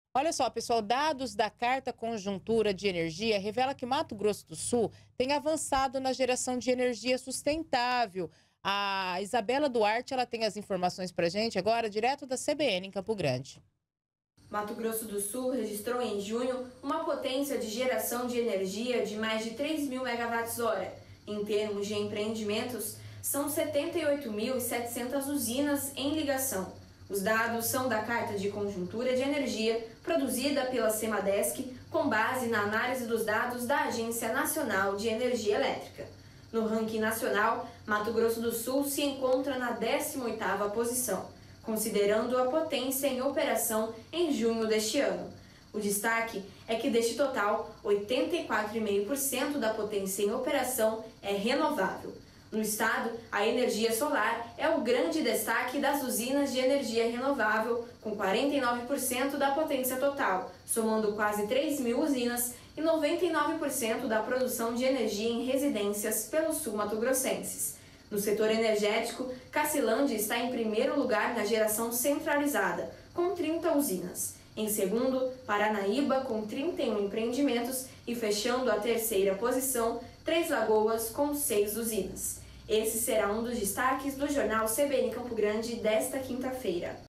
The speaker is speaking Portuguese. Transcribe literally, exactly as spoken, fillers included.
Olha só, pessoal, dados da Carta Conjuntura de Energia revela que Mato Grosso do Sul tem avançado na geração de energia sustentável. A Isabela Duarte, ela tem as informações para gente agora, direto da C B N em Campo Grande. Mato Grosso do Sul registrou em junho uma potência de geração de energia de mais de três mil megawatts-hora. Em termos de empreendimentos, são setenta e oito mil e setecentas usinas em ligação. Os dados são da Carta de Conjuntura de Energia, produzida pela Semadesc, com base na análise dos dados da Agência Nacional de Energia Elétrica. No ranking nacional, Mato Grosso do Sul se encontra na décima oitava posição, considerando a potência em operação em junho deste ano. O destaque é que deste total, oitenta e quatro vírgula cinco por cento da potência em operação é renovável. No estado, a energia solar é o grande destaque das usinas de energia renovável, com quarenta e nove por cento da potência total, somando quase três mil usinas e noventa e nove por cento da produção de energia em residências pelos sul-mato-grossenses. No setor energético, Cacilândia está em primeiro lugar na geração centralizada, com trinta usinas. Em segundo, Paranaíba, com trinta e um empreendimentos e fechando a terceira posição, Três Lagoas, com seis usinas. Esse será um dos destaques do jornal C B N Campo Grande desta quinta-feira.